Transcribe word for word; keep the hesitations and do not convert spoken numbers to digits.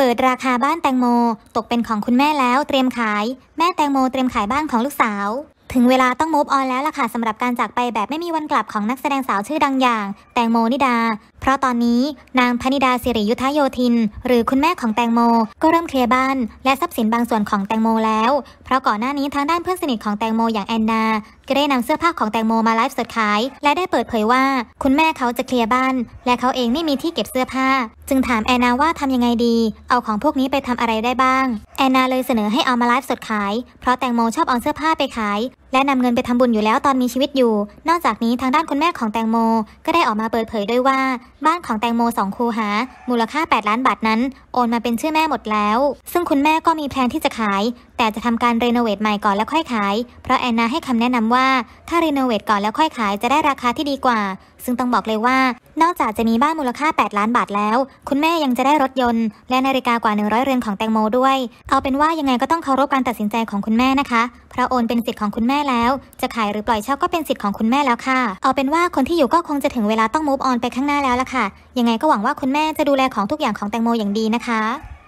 ปิดราคาบ้านแตงโมตกเป็นของคุณแม่แล้วเตรียมขายแม่แตงโมเตรียมขายบ้านของลูกสาวถึงเวลาต้อง move on แล้วล่ะค่ะสำหรับการจากไปแบบไม่มีวันกลับของนักแสดงสาวชื่อดังอย่างแตงโมนิดาเพราะตอนนี้นางพนิดาสิริยุทธโยธินหรือคุณแม่ของแตงโมก็เริ่มเคลียร์บ้านและทรัพย์สินบางส่วนของแตงโมแล้วเพราะก่อนหน้านี้ทางด้านเพื่อนสนิทของแตงโมอย่างแอนนาก็ได้นำเสื้อผ้าของแตงโมมาไลฟ์สดขายและได้เปิดเผยว่าคุณแม่เขาจะเคลียร์บ้านและเขาเองไม่มีที่เก็บเสื้อผ้าจึงถามแอนนาว่าทำยังไงดีเอาของพวกนี้ไปทำอะไรได้บ้างแอนนาเลยเสนอให้เอามาไลฟ์สดขายเพราะแตงโมชอบเอาเสื้อผ้าไปขายและนำเงินไปทำบุญอยู่แล้วตอนมีชีวิตอยู่นอกจากนี้ทางด้านคุณแม่ของแตงโมก็ได้ออกมาเปิดเผยด้วยว่าบ้านของแตงโมสองคูหามูลค่าแปดล้านบาทนั้นโอนมาเป็นชื่อแม่หมดแล้วซึ่งคุณแม่ก็มีแพลนที่จะขายแต่จะทำการรีโนเวทใหม่ก่อนแล้วค่อยขายเพราะแอนนาให้คำแนะนำว่าถ้ารีโนเวทก่อนแล้วค่อยขายจะได้ราคาที่ดีกว่าซึ่งต้องบอกเลยว่านอกจากจะมีบ้านมูลค่าแปดล้านบาทแล้วคุณแม่ยังจะได้รถยนต์และนาฬิกากว่าหนึ่งร้อยเรือนของแตงโมด้วยเอาเป็นว่ายังไงก็ต้องเคารพการตัดสินใจของคุณแม่นะคะเพราะโอนเป็นสิทธิ์ของคุณแม่แล้วจะขายหรือปล่อยเช่าก็เป็นสิทธิ์ของคุณแม่แล้วค่ะเอาเป็นว่าคนที่อยู่ก็คงจะถึงเวลาต้อง move on ไปข้างหน้าแล้วล่ะค่ะยังไงก็หวังว่าคุณแม่จะดูแลของทุกอย่างของแตงโมอย่างดีนะคะ